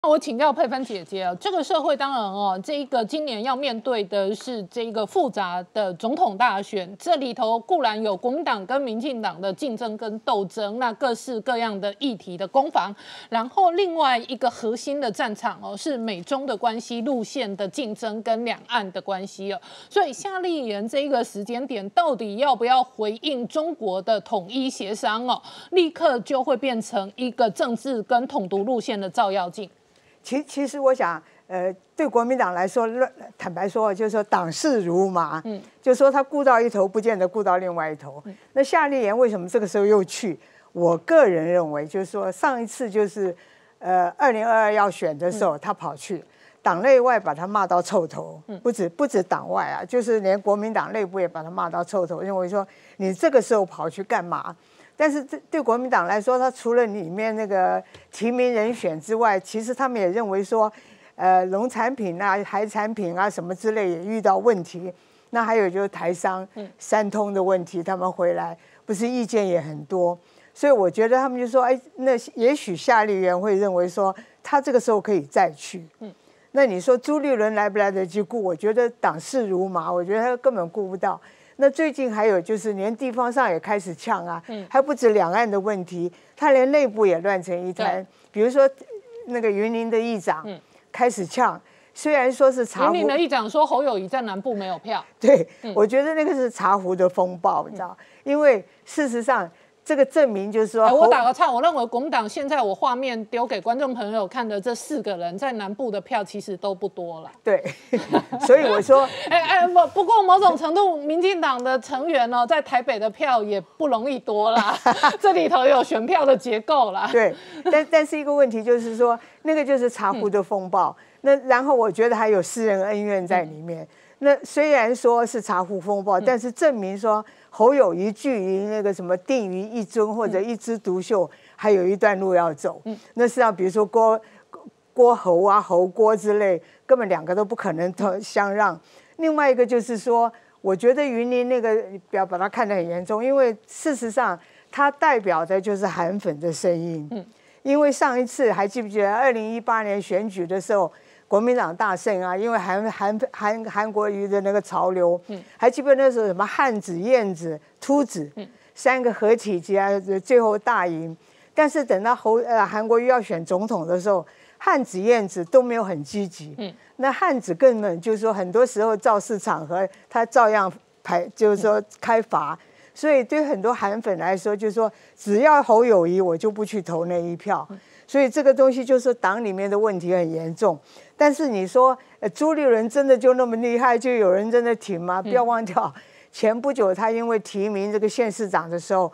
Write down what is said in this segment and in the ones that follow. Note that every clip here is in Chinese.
我请教佩芬姐姐啊，这个社会当然哦，这个今年要面对的是这个复杂的总统大选，这里头固然有国民党跟民进党的竞争跟斗争，那各式各样的议题的攻防，然后另外一个核心的战场哦，是美中的关系路线的竞争跟两岸的关系哦，所以夏立言这一个时间点到底要不要回应中国的统一协商哦，立刻就会变成一个政治跟统独路线的照妖镜。 其实我想，对国民党来说，坦白说，就是说党势如麻，就是说他顾到一头，不见得顾到另外一头。那夏立言为什么这个时候又去？我个人认为，就是说上一次就是，2022要选的时候，他跑去，党内外把他骂到臭头，不止党外啊，就是连国民党内部也把他骂到臭头，认为说你这个时候跑去干嘛？但是对国民党来说，他除了里面那个提名人选之外，其实他们也认为说，农产品啊、海产品啊什么之类也遇到问题。那还有就是台商、三通的问题，他们回来不是意见也很多，所以我觉得他们就说，哎，那也许夏立言会认为说，他这个时候可以再去。那你说朱立伦来不来得及顾？我觉得党势如麻，我觉得他根本顾不到。那最近还有就是连地方上也开始呛啊，还不止两岸的问题，他连内部也乱成一团。比如说那个云林的议长开始呛，虽然说是茶壶， 云林的议长说侯友宜在南部没有票， 对，我觉得那个是茶壶的风暴，你知道，因为事实上。这个证明就是说， 我打个岔，我认为国民党现在我画面丢给观众朋友看的这4个人在南部的票其实都不多了。 对，所以我说， 不过某种程度，民进党的成员哦，在台北的票也不容易多啦，这里头有选票的结构啦。 对，但是一个问题就是说，那个就是茶壶的风暴，那然后我觉得还有私人恩怨在里面。那虽然说是茶壶风暴，但是证明说侯友宜距离那个什么定于一尊或者一枝独秀还有一段路要走。那实际上比如说郭侯啊、侯郭之类，根本2个都不可能相让。另外一个就是说，我觉得云林那个不要把它看得很严重，因为事实上它代表的就是韩粉的声音。因为上一次还记不记得2018年选举的时候？国民党大胜啊，因为韩国瑜的那个潮流，还记不记得那时候什么汉子、燕子、秃子3个合体起来，最后大赢。但是等到韩国瑜要选总统的时候，汉子、燕子都没有很积极。那汉子根本就是说，很多时候造势场合他照样就是说开罚。所以对很多韩粉来说，就是说只要侯友宜，我就不去投那一票。所以这个东西就是党里面的问题很严重。但是你说朱立伦真的就那么厉害，就有人真的挺吗？不要忘掉，前不久他因为提名这个县市长的时候，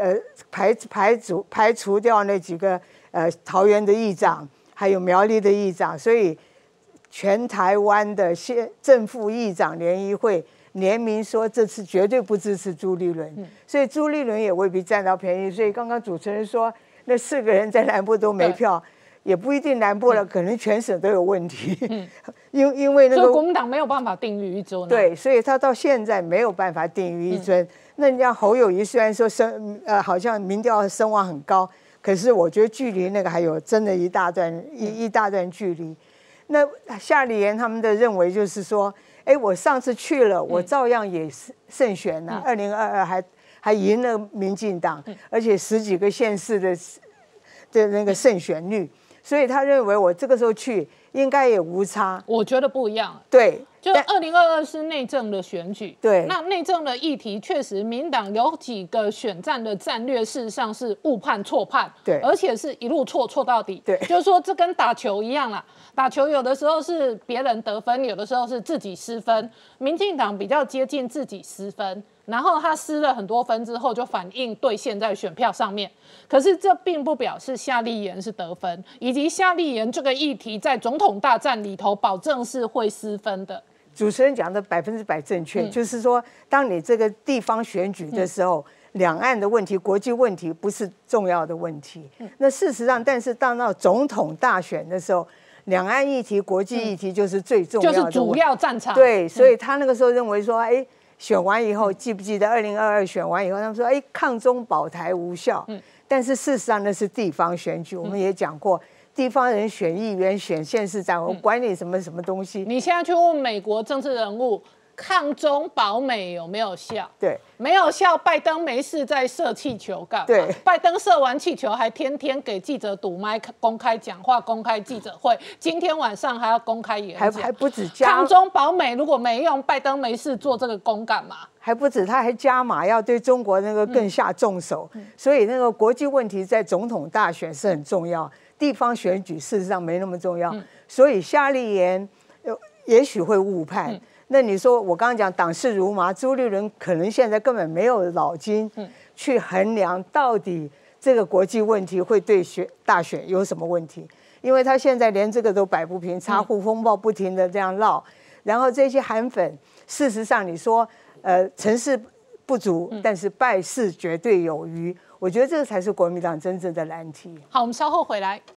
排除掉那几个桃园的议长，还有苗栗的议长，所以全台湾的正副议长联谊会联名说这次绝对不支持朱立伦，所以朱立伦也未必占到便宜。所以刚刚主持人说那4个人在南部都没票。也不一定南部了，可能全省都有问题。因为那个， 所以国民党没有办法定于一尊。 对，所以他到现在没有办法定于一尊。那人家侯友宜虽然说好像民调声望很高，可是我觉得距离那个还有真的一大段距离。那夏立言他们的认为就是说，哎，我上次去了，我照样也胜选了，2022还赢了民进党，而且10几个县市的那个胜选率。所以他认为我这个时候去应该也无差。 我觉得不一样。 对， 就2022是内政的选举。 对， 那内政的议题确实，民党有几个选战的战略，事实上是误判错判。 对， 而且是一路错到底。 对， 就是说这跟打球一样啦。打球有的时候是别人得分，有的时候是自己失分。民进党比较接近自己失分。然后他失了很多分之后，就反映兑现在选票上面。可是这并不表示夏立言是得分，以及夏立言这个议题在总统大战里头，保证是会失分的。 主持人讲的100%正确，就是说，当你这个地方选举的时候，两岸的问题、国际问题不是重要的问题。那事实上，但是当到总统大选的时候，两岸议题、国际议题就是最重要的， 就是主要战场。 对，所以他那个时候认为说，哎。选完以后，记不记得2022选完以后，他们说，哎，抗中保台无效。但是事实上那是地方选举，我们也讲过， 地方人选议员、选县市长，我管你什么什么东西。 你现在去问美国政治人物，抗中保美有没有效？ 对， 没有效。拜登没事在射气球干嘛？ 对， 拜登射完气球还天天给记者堵麦，公开讲话，公开记者会。今天晚上还要公开演讲， 还不止抗中保美如果没用，拜登没事做这个功干嘛？ 还不止，他还加码要对中国那个更下重手。所以那个国际问题在总统大选是很重要，地方选举事实上没那么重要。所以夏立言也许会误判。那你说我刚刚讲党势如麻，朱立伦可能现在根本没有脑筋去衡量到底这个国际问题会对大选有什么问题，因为他现在连这个都摆不平，茶壶风暴不停的这样闹，然后这些韩粉，事实上你说成事不足，但是败事绝对有余，我觉得这个才是国民党真正的难题。 好，我们稍后回来。